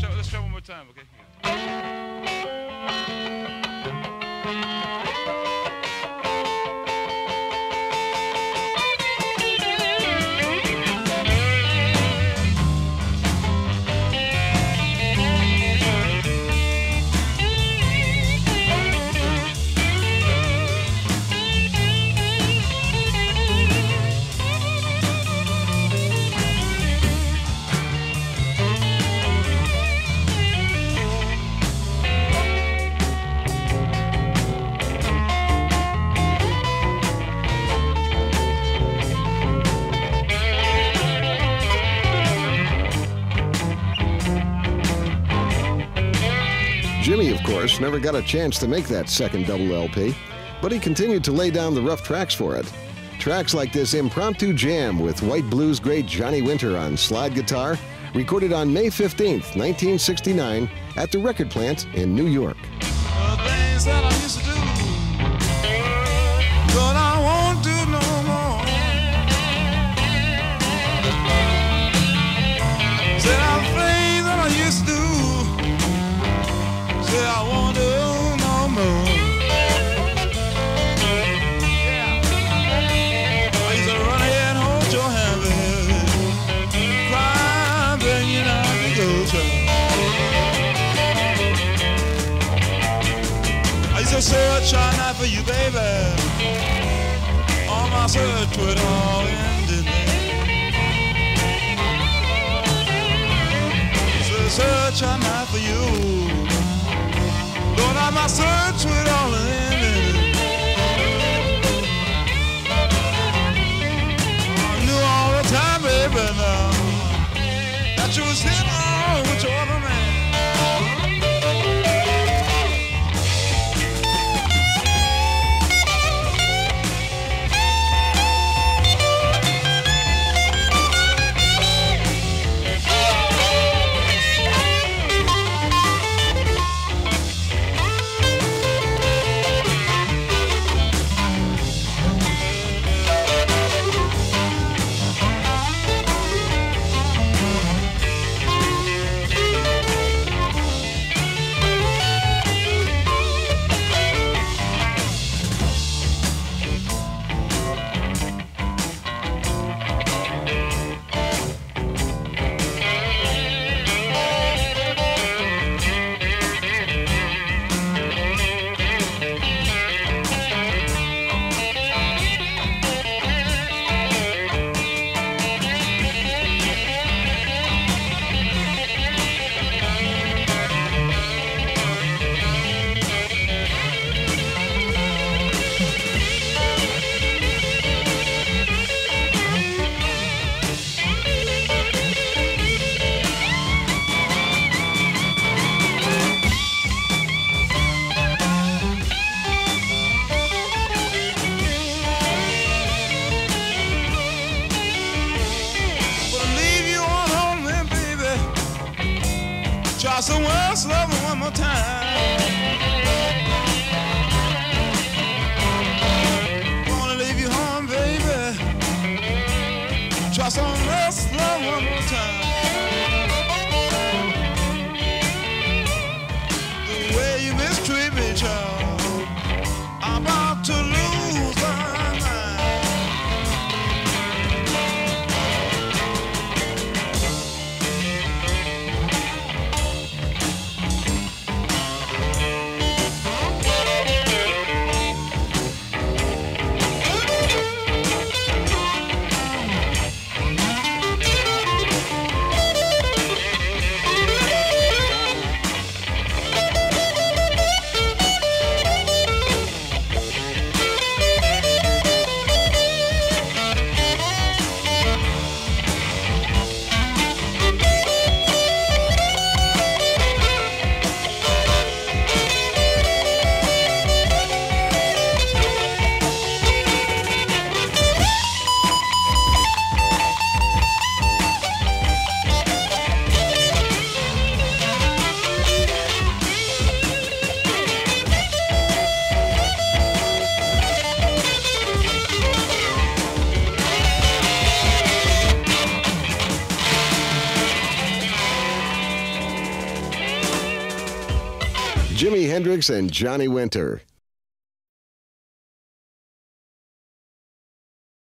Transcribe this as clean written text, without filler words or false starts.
let's try one more time, okay? Jimmy, of course, never got a chance to make that second double LP, but he continued to lay down the rough tracks for it. Tracks like this impromptu jam with white blues great Johnny Winter on slide guitar, recorded on May 15th, 1969, at the record plant in New York. Things that I used to do, but I won't do no more. Said all the things that I used to do, said I won't do no more. I used to run ahead and hold your hand, baby, cry, bring you down to go, child. I used to search all night for you, baby. All my search would all end in there. Search all night for you. Lord, all my search would all end in there. I knew all the time, baby, now that you was in on with your other man. Try someone else, love me one more time. Wanna leave you home, baby. Try someone else, love one more time. The way you mistreat me, child, I'm about to lose my mind. Jimi Hendrix and Johnny Winter.